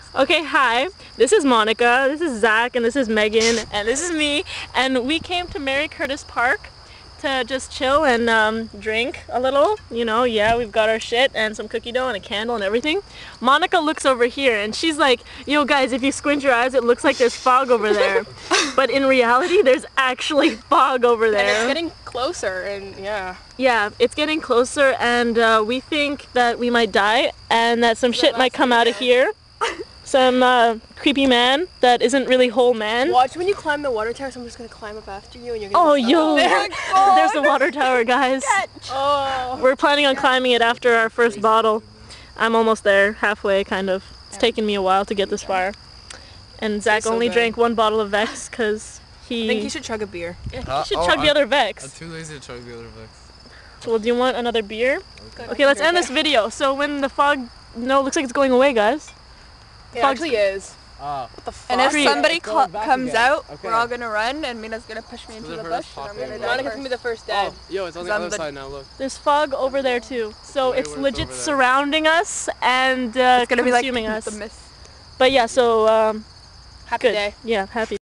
Okay, hi. This is Monica, this is Zach, and this is Megan, and this is me. And we came to Mary Curtis Park to just chill and drink a little. You know, yeah, we've got our shit and some cookie dough and a candle and everything. Monica looks over here and she's like, yo guys, if you squint your eyes, it looks like there's fog over there. But in reality, there's actually fog over there. And it's getting closer and yeah. Yeah, it's getting closer and we think that we might die and that some shit might come out of here. Some creepy man that isn't really whole man. Watch when you climb the water tower, someone's gonna climb up after you and you're Oh, gonna yo! There's the water tower, guys. Oh. We're planning on climbing it after our first bottle. I'm almost there, halfway, kind of. It's taken me a while to get this far. And Zach only drank one bottle of Vex because he... I think he should chug a beer. Yeah, he should chug the other Vex. I'm too lazy to chug the other Vex. Well, do you want another beer? Okay, let's end this video. So when the fog... No, it looks like it's going away, guys. It actually is. What the fuck? And if somebody comes out, okay, we're all gonna run, and Mina's gonna push me into the bush, and I'm gonna die Monica's gonna be the first dead. Oh, yo, it's on the other side now, look. There's fog over there too. So Way it's worse legit over there. surrounding us and it's gonna be like consuming us. the mist. But yeah, so Happy good. day. Yeah, happy.